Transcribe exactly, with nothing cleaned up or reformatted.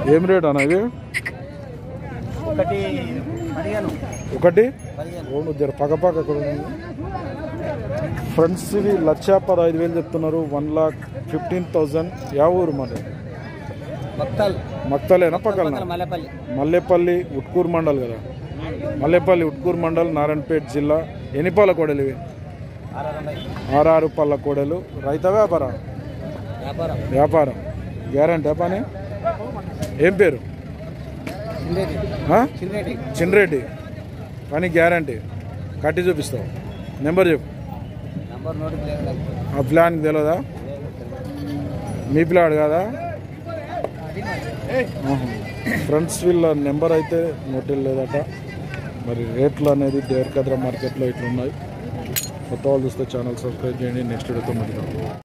ఏం రేట్ అన్న ఇవి? ఒకటి ఒకటి రెండు జర పక్క పక్క ఫ్రెండ్స్. ఇవి లక్ష పదహైదు వేలు చెప్తున్నారు. One lakh fifteen thousand. యా ఊరు మరి? మక్తలేనా పక్కన? మల్లేపల్లి ఉట్కూరు మండల్ కదా. మల్లేపల్లి ఉట్కూరు మండల్ నారాయణపేట జిల్లా. ఎన్ని పళ్ళ కోడలు ఇవి? ఆరారు పళ్ళ కోడలు. రైతా వ్యాపార? వ్యాపారం. గ్యారంటీ పని? ఏం పేరు? చిన్రెడ్డి. పని గ్యారంటీ. కట్టి చూపిస్తావు. నెంబర్ చెప్పు. ఆ ప్లాన్ తెలియదా? మీ ప్లాన్ కాదా? ఫ్రెండ్స్ వీళ్ళ నెంబర్ అయితే నోటీలు లేదట. మరి రేట్లు అనేది దేవరకద్ర మార్కెట్లో ఇట్లున్నాయి. కొత్త వాళ్ళు చూస్తే ఛానల్ సబ్స్క్రైబ్ చేయండి. నెక్స్ట్ వీడియోతో మళ్ళీ